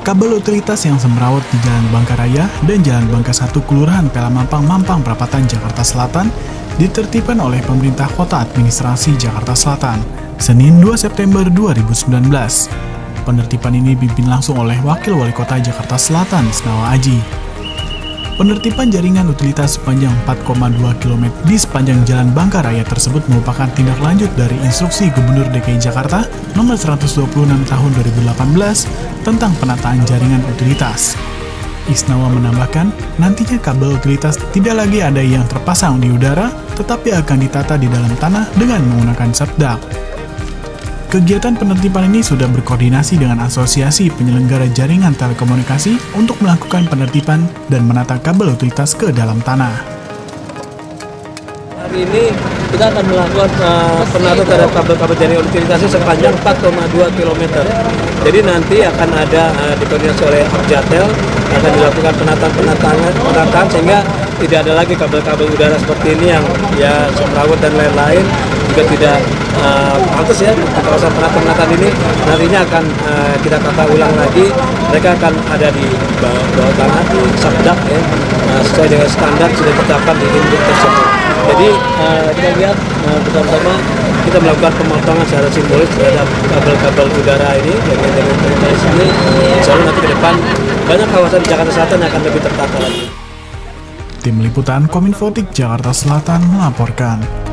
Kabel utilitas yang semrawut di Jalan Bangkaraya dan Jalan Bangka 1 Kelurahan Pelamampang, Mampang, Perapatan, Jakarta Selatan ditertibkan oleh pemerintah Kota Administrasi Jakarta Selatan, Senin 2 September 2019. Penertiban ini dipimpin langsung oleh Wakil Wali Kota Jakarta Selatan, Isnawa Aji. Penertiban jaringan utilitas sepanjang 4,2 km di sepanjang Jalan Bangkaraya tersebut merupakan tindak lanjut dari Instruksi Gubernur DKI Jakarta Nomor 126 Tahun 2018 tentang penataan jaringan utilitas. Isnawa menambahkan, nantinya kabel utilitas tidak lagi ada yang terpasang di udara, tetapi akan ditata di dalam tanah dengan menggunakan sabdak. Kegiatan penertiban ini sudah berkoordinasi dengan Asosiasi Penyelenggara Jaringan Telekomunikasi untuk melakukan penertiban dan menata kabel utilitas ke dalam tanah. Hari ini kita akan melakukan penata terhadap kabel-kabel jaringan utilitas sepanjang 4,2 km. Jadi nanti akan ada dikoordinasi oleh Abjatel, akan dilakukan penataan sehingga tidak ada lagi kabel-kabel udara seperti ini yang ya semrawut dan lain-lain, juga tidak pantas ya. Di kawasan penataan ini nantinya akan kita tata ulang lagi. Mereka akan ada di bawah tanah, di sabdak ya, sesuai dengan standar sudah ditetapkan di induk tersebut. Jadi kita lihat bersama-sama kita melakukan pemotongan secara simbolis terhadap kabel-kabel udara ini dari utilitas ini. Insya Allah nanti ke depan banyak kawasan di Jakarta Selatan yang akan lebih tertata lagi. Tim Liputan Kominfotik Jakarta Selatan melaporkan.